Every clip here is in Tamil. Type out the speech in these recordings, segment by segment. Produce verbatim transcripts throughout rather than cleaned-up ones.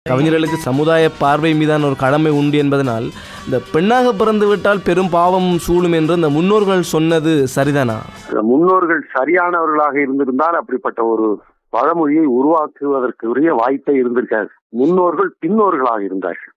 கவிஞர்களுக்கு சமுதாய பார்வை மீதான ஒரு கடமை உண்டு என்பதனால் இந்த பெண்ணாக பிறந்து விட்டால் பெரும் பாவம் சூழும் என்று இந்த முன்னோர்கள் சொன்னது சரிதானா? முன்னோர்கள் சரியானவர்களாக இருந்திருந்தால் அப்படிப்பட்ட ஒரு பழமொழியை உருவாக்குவதற்கு உரிய வாய்ப்பே இருந்திருக்காது. முன்னோர்கள் பின்னோர்களாக இருந்தார்கள்.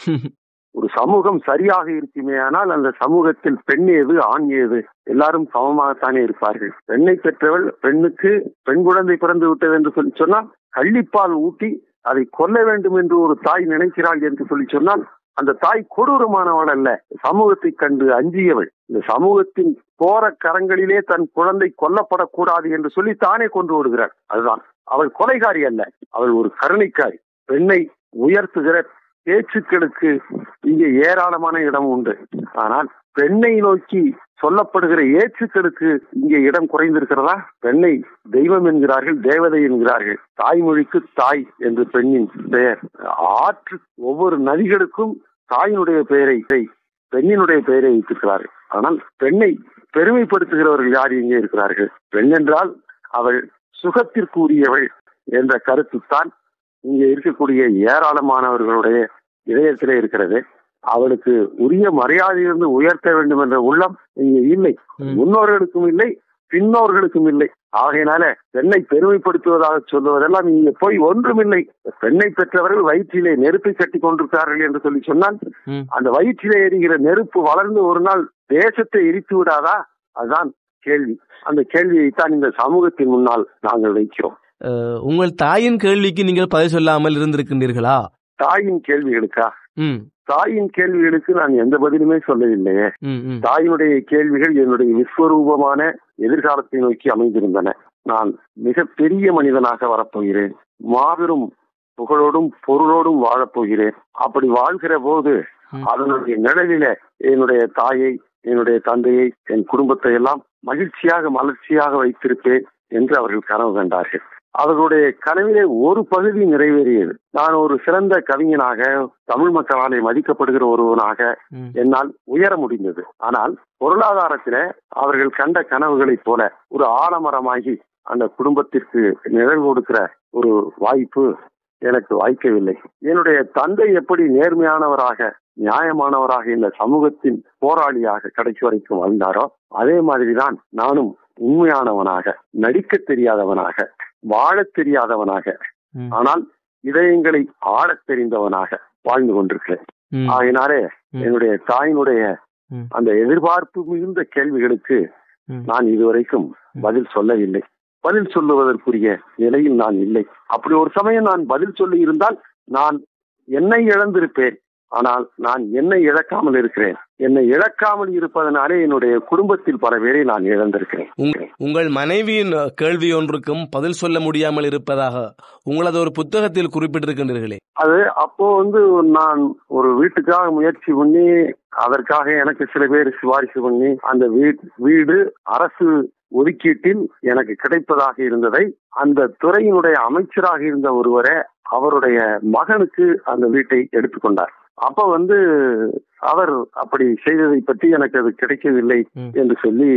ஒரு சமூகம் சரியாக இருக்குமே ஆனால் அந்த சமூகத்தில் பெண் ஏது ஆண் ஏது எல்லாரும் சமமாகத்தானே இருப்பார்கள். பெண்ணை பெற்றவள் பெண்ணுக்கு பெண் குழந்தை பிறந்து விட்டது என்று சொல்லி சொன்னால் கள்ளிப்பால் ஊட்டி அதை கொல்ல வேண்டும் என்று ஒரு தாய் நினைக்கிறாள் என்று சொல்லி சொன்னால் அந்த தாய் கொடூரமானவள் அல்ல, சமூகத்தை கண்டு அஞ்சியவள். இந்த சமூகத்தின் போற கரங்களிலே தன் குழந்தை கொல்லப்படக்கூடாது என்று சொல்லி தானே கொண்டு விடுகிறாள். அதுதான் அவள் கொலைகாரி அல்ல, அவள் ஒரு கருணைக்காரி. பெண்ணை உயர்த்துகிற பேச்சுக்களுக்கு இங்கே ஏராளமான இடம் உண்டு. ஆனால் பெண்ணை நோக்கி சொல்லப்படுகிற ஏச்சுக்களுக்கு இங்கே இடம் குறைந்திருக்கிறதா? பெண்ணை தெய்வம் என்கிறார்கள், தேவதை என்கிறார்கள். தாய்மொழிக்கு தாய் என்று பெண்ணின் பெயர். ஆற்று ஒவ்வொரு நதிகளுக்கும் தாயினுடைய பெயரை பெண்ணினுடைய பெயரை வைத்திருக்கிறார்கள். ஆனால் பெண்ணை பெருமைப்படுத்துகிறவர்கள் யார் இங்கே இருக்கிறார்கள்? பெண் என்றால் அவள் சுகத்திற்கு உரியவள் என்ற கருத்துத்தான் இங்கே இருக்கக்கூடிய ஏராளமானவர்களுடைய இதயத்திலே இருக்கிறது. அவளுக்கு உரிய மரியாதையிலிருந்து உயர்த்த வேண்டும் என்ற உள்ளம் இங்கே இல்லை, முன்னோர்களுக்கும் இல்லை, பின்னோர்களுக்கும் இல்லை. ஆகையினால பெண்ணை பெருமைப்படுத்துவதாக சொல்லுவதெல்லாம் இங்கே போய் ஒன்றுமில்லை. பெண்ணை பெற்றவர்கள் வயிற்றிலே நெருப்பை கட்டி கொண்டிருக்கிறார்கள் என்று சொல்லி சொன்னால் அந்த வயிற்றிலே எரிகிற நெருப்பு வளர்ந்து ஒரு நாள் தேசத்தை எரித்து விடாதா? அதுதான் கேள்வி. அந்த கேள்வியைத்தான் இந்த சமூகத்தின் முன்னால் நாங்கள் வைக்கிறோம். உங்கள் தாயின் கேள்விக்கு நீங்கள் பதில் சொல்லாமல் இருந்திருக்கின்றீர்களா? தாயின் கேள்விகளுக்கா? தாயின் கேள்விகளுக்கு நான் எந்த பதிலுமே சொல்லவில்லையே. தாயினுடைய கேள்விகள் என்னுடைய விஸ்வரூபமான எதிர்காலத்தை நோக்கி அமைந்திருந்தன. நான் மிக பெரிய மனிதனாக வரப்போகிறேன், மாபெரும் புகழோடும் பொருளோடும் வாழப்போகிறேன். அப்படி வாழ்கிற போது அதனுடைய நிழலில என்னுடைய தாயை, என்னுடைய தந்தையை, என் குடும்பத்தை எல்லாம் மகிழ்ச்சியாக மலர்ச்சியாக வைத்திருப்பேன் என்று அவர்கள் கனவு கண்டார்கள். அவர்களுடைய கனவிலே ஒரு பகுதி நிறைவேறியது. நான் ஒரு சிறந்த கவிஞனாக, தமிழ் மக்களாலே மதிக்கப்படுகிற ஒருவனாக என்னால் உயர முடிந்தது. ஆனால் பொருளாதாரத்தில அவர்கள் கண்ட கனவுகளைப் போல ஒரு ஆலமரமாகி அந்த குடும்பத்திற்கு நிழல் கொடுக்கிற ஒரு வாய்ப்பு எனக்கு வாய்க்கவில்லை. என்னுடைய தந்தை எப்படி நேர்மையானவராக, நியாயமானவராக இந்த சமூகத்தின் போராளியாக கடைசி வரைக்கும் வாழ்ந்தாரோ அதே மாதிரிதான் நானும் உண்மையானவனாக, நடிக்க தெரியாதவனாக, வாழ தெரியாதவனாக, ஆனால் இதயங்களை ஆழத் தெரிந்தவனாக வாழ்ந்து கொண்டிருக்கிறேன். ஆகினாலே என்னுடைய தாயினுடைய அந்த எதிர்பார்ப்பு மிகுந்த கேள்விகளுக்கு நான் இதுவரைக்கும் பதில் சொல்லவில்லை. பதில் சொல்லுவதற்குரிய நிலையில் நான் இல்லை. அப்படி ஒரு சமயம் நான் பதில் சொல்லி இருந்தால் நான் என்னை இழந்திருப்பேன். ஆனால் நான் என்னை இழக்காமல் இருக்கிறேன். என்னை இழக்காமல் இருப்பதனாலே என்னுடைய குடும்பத்தில் பல பேரை நான் இழந்திருக்கிறேன். உங்கள் மனைவியின் கேள்வி ஒன்றுக்கும் பதில் சொல்ல முடியாமல் இருப்பதாக உங்களது ஒரு புத்தகத்தில் குறிப்பிட்டிருக்கின்றீர்களே, அது அப்போ வந்து நான் ஒரு வீட்டுக்காக முயற்சி பண்ணி அதற்காக எனக்கு சில பேர் சிபாரிசு பண்ணி அந்த வீடு அரசு ஒதுக்கீட்டில் எனக்கு கிடைப்பதாக இருந்ததை அந்த துறையினுடைய அமைச்சராக இருந்த ஒருவரை அவருடைய மகனுக்கு அந்த வீட்டை எடுத்துக்கொண்டார். அப்ப வந்து அவர் அப்படி செய்ததை பற்றி எனக்கு அது கிடைக்கவில்லை என்று சொல்லி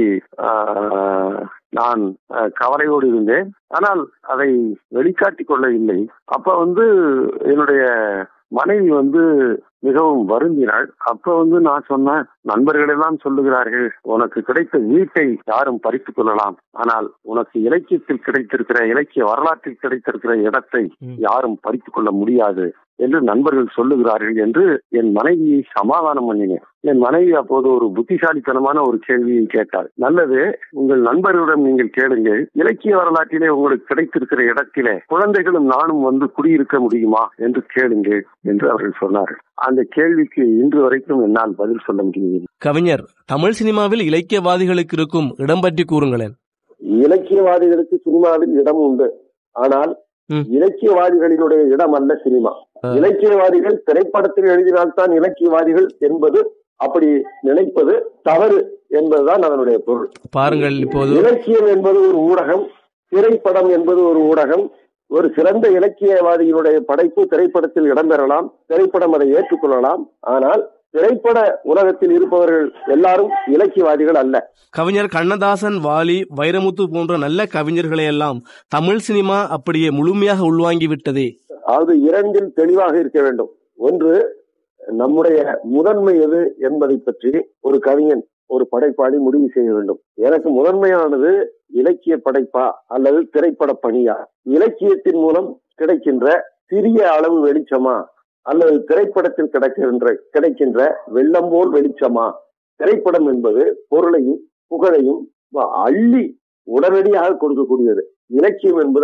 நான் கவலையோடு இருந்தேன். ஆனால் அதை வெளிக்காட்டிக் கொள்ளவில்லை. அப்ப வந்து என்னுடைய மனைவி வந்து மிகவும் வருந்தினாள். அப்ப வந்து நான் சொன்னேன், நண்பர்கள் எல்லாம் சொல்லுகிறார்கள் உனக்கு கிடைத்த வீட்டை யாரும் பறித்துக் கொள்ளலாம், ஆனால் உனக்கு இலக்கியத்தில் கிடைத்திருக்கிற, இலக்கிய வரலாற்றில் கிடைத்திருக்கிற இடத்தை யாரும் பறித்துக் கொள்ள முடியாது என்று நண்பர்கள் சொல்லுகிறார்கள் என்று என் மனைவியை சமாதானம் பண்ணினேன். என் மனைவி அப்போது ஒரு புத்திசாலித்தனமான ஒரு கேள்வியை கேட்டாள். நல்லது, உங்கள் நண்பர்களிடம் நீங்கள் கேளுங்கள், இலக்கிய வரலாற்றிலே உங்களுக்கு கிடைத்திருக்கிற இடத்திலே குழந்தைகளும் நானும் வந்து குடியிருக்க முடியுமா என்று கேளுங்கள் என்று அவர்கள் சொன்னார்கள். அந்த கேள்விக்கு இன்று வரைக்கும் என்னால் பதில் சொல்ல முடியவில்லை. கவிஞர், தமிழ் சினிமாவில் இலக்கியவாதிகளுக்கு இருக்கும் இடம் பற்றி கூறுங்களேன். இலக்கியவாதிகளுக்கு சினிமாவில் இடம் உண்டு, ஆனால் இலக்கியவாதிகளினுடைய இடம் அல்ல சினிமா. இலக்கியவாதிகள் திரைப்படத்தில் எழுதினால்தான் இலக்கியவாதிகள் என்பது, அப்படி நினைப்பது தவறு என்பதுதான் அதனுடைய பொருள். பாருங்கள், இப்போது இலக்கியம் என்பது ஒரு ஊடகம், திரைப்படம் என்பது ஒரு ஊடகம். ஒரு சிறந்த இலக்கியவாதியினுடைய படைப்பு திரைப்படத்தில் இடம்பெறலாம், திரைப்படம் அதை ஏற்றுக்கொள்ளலாம். ஆனால் திரைப்பட உலகத்தில் இருப்பவர்கள் எல்லாரும் இலக்கியவாதிகள் அல்ல. கவிஞர் கண்ணதாசன், வாலி, வைரமுத்து போன்ற நல்ல கவிஞர்களை எல்லாம் தமிழ் சினிமா அப்படியே முழுமையாக உள்வாங்கி விட்டதே. அது இரண்டில் தெளிவாக இருக்க வேண்டும். ஒன்று, நம்முடைய முதன்மை எது என்பதை பற்றி ஒரு கவிஞன், ஒரு படைப்பாளி முடிவு செய்ய வேண்டும். எனக்கு முதன்மையானது இலக்கிய படைப்பா அல்லது திரைப்பட பணியா? இலக்கியத்தின் மூலம் கிடைக்கின்ற சிறிய அளவு வெளிச்சமா அல்லது திரைப்படத்தில் கிடைக்கின்ற கிடைக்கின்ற வெள்ளம் போல் வெளிச்சமா? திரைப்படம் என்பது பொருளையும் புகழையும் அள்ளி உடனடியாக கொடுக்கக்கூடியது. இலக்கியம் என்பது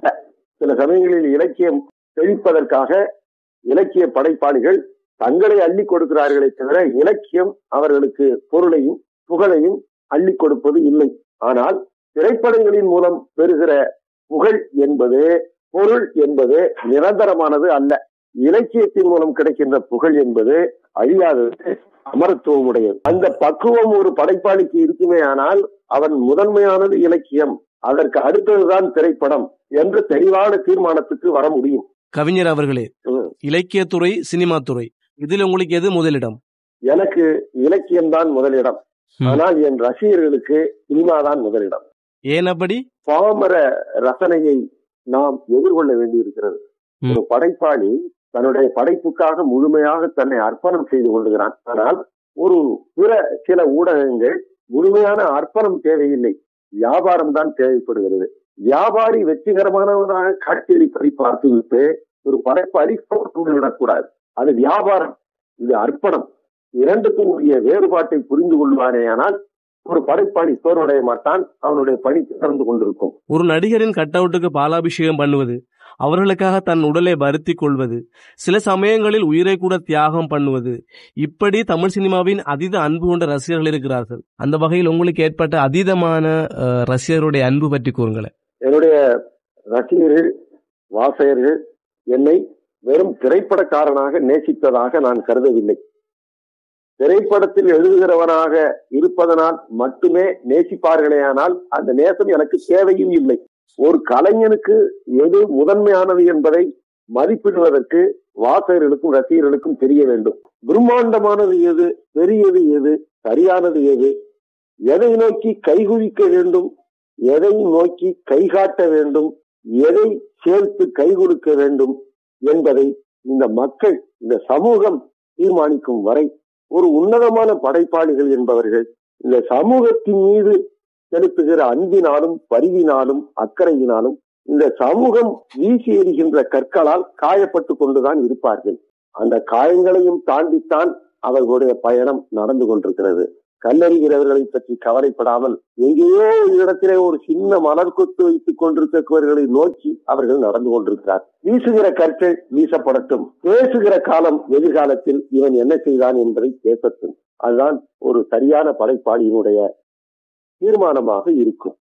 சில சமயங்களில் இலக்கியம் தெளிப்பதற்காக இலக்கிய படைப்பாளிகள் தங்களை அள்ளி கொடுக்கிறார்களே தவிர இலக்கியம் அவர்களுக்கு பொருளையும் புகழையும் அள்ளி கொடுப்பது இல்லை. ஆனால் திரைப்படங்களின் மூலம் பெறுகிற புகழ் என்பது, பொருள் என்பது நிரந்தரமானது அல்ல. இலக்கியத்தின் மூலம் கிடைக்கின்ற புகழ் என்பது அழியாதது, அமரத்துவம் உடையது. அந்த பக்குவம் ஒரு படைப்பாளிக்கு இருக்குமே ஆனால் அவன் முதன்மையானது இலக்கியம், அதற்கு அடுத்ததுதான் திரைப்படம் என்று தெளிவான தீர்மானத்துக்கு வர முடியும். கவிஞர் அவர்களே, இலக்கியத்துறை, சினிமா துறை, இதில் உங்களுக்கு எது முதலிடம்? எனக்கு இலக்கியம்தான் முதலிடம். ஆனால் என் ரசிகர்களுக்கு சினிமாதான் முதலிடம். ஏன் அப்படி? பாமர ரசனையை நாம் எதிர்கொள்ள வேண்டியிருக்கிறது. ஒரு படைப்பாளி தன்னுடைய படைப்புக்காக முழுமையாக தன்னை அர்ப்பணம் செய்து கொள்கிறான். ஆனால் ஒரு பிற சில ஊடகங்கள் முழுமையான அர்ப்பணம் தேவையில்லை, வியாபாரம் தான் தேவைப்படுகிறது. வியாபாரி வெற்றிகரமானவராக காட்சியளிப்பதை பார்த்துவிட்டு ஒரு படைப்பாளி விடக்கூடாது. அது வியாபாரம், இது அர்ப்பணம். இரண்டுக்கும் உரிய வேறுபாட்டை புரிந்து கொள்வானே ஆனால் ஒரு படைப்பாளி சோர்வடைய மாட்டான், அவனுடைய பணி தொடர்ந்து கொண்டிருக்கும். ஒரு நடிகரின் கட் அவுட்டுக்கு பாலாபிஷேகம் பண்ணுவது, அவர்களுக்காக தன் உடலை வருத்தி கொள்வது, சில சமயங்களில் உயிரை கூட தியாகம் பண்ணுவது, இப்படி தமிழ் சினிமாவின் அதீத அன்பு கொண்ட ரசிகர்கள் இருக்கிறார்கள். அந்த வகையில் உங்களுக்கு ஏற்பட்ட அதீதமான ரசிகர்களுடைய அன்பு பற்றி கூறுங்களேன். என்னுடைய ரசிகர்கள், வாசகர்கள் என்னை வெறும் திரைப்படக்காரனாக நேசித்ததாக நான் கருதவில்லை. திரைப்படத்தில் எழுதுகிறவனாக இருப்பதனால் மட்டுமே நேசிப்பார்களேயானால் அந்த நேசம் எனக்கு தேவையும் இல்லை. ஒரு கலைஞனுக்கு எது முதன்மையானது என்பதை மதிப்பிடுவதற்கு வாசகர்களுக்கும் ரசிகர்களுக்கும் தெரிய வேண்டும். பிரம்மாண்டமானது எது, பெரியது எது, சரியானது எது, எதை நோக்கி கைகுவிக்க வேண்டும், எதை நோக்கி கைகாட்ட வேண்டும், எதை சேர்த்து கை கொடுக்க வேண்டும் என்பதை இந்த மக்கள், இந்த சமூகம் தீர்மானிக்கும் வரை ஒரு உன்னதமான படைப்பாளிகள் என்பவர்கள் இந்த சமூகத்தின் மீது செலுத்துகிற அன்பினாலும் பரிவினாலும் அக்கறையினாலும் இந்த சமூகம் வீசி எறிகின்ற கற்களால் காயப்பட்டு கொண்டுதான் இருப்பார்கள். அந்த காயங்களையும் தாண்டித்தான் அவர்களுடைய பயணம் நடந்து கொண்டிருக்கிறது. கல்லறிகிறவர்களை பற்றி கவலைப்படாமல் எங்கேயோ இடத்திலே ஒரு சின்ன மலர் கொத்து வைத்துக் கொண்டிருக்கிறவர்களை நோக்கி அவர்கள் நடந்து கொண்டிருக்கிறார். வீசுகிற கற்கள் வீசப்படட்டும், பேசுகிற காலம் எதிர்காலத்தில் இவன் என்ன செய்தான் என்பதை பேசட்டும். அதுதான் ஒரு சரியான படைப்பாளியினுடைய தீர்மானமாக இருக்கும்.